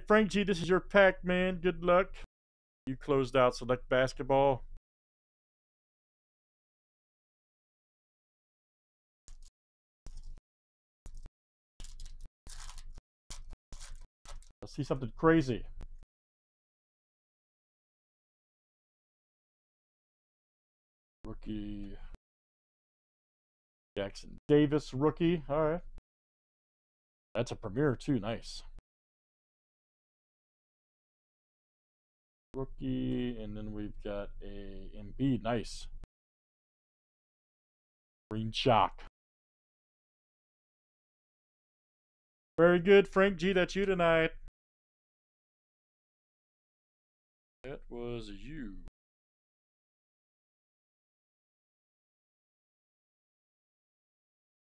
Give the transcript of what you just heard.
Frank G, this is your pack, man. Good luck. You closed out select basketball. Let's see something crazy. Rookie. Jackson Davis, rookie. All right. That's a premiere, too. Nice. Rookie. And then we've got a Embiid. Nice. Green shock. Very good, Frank G. That's you tonight. That was you.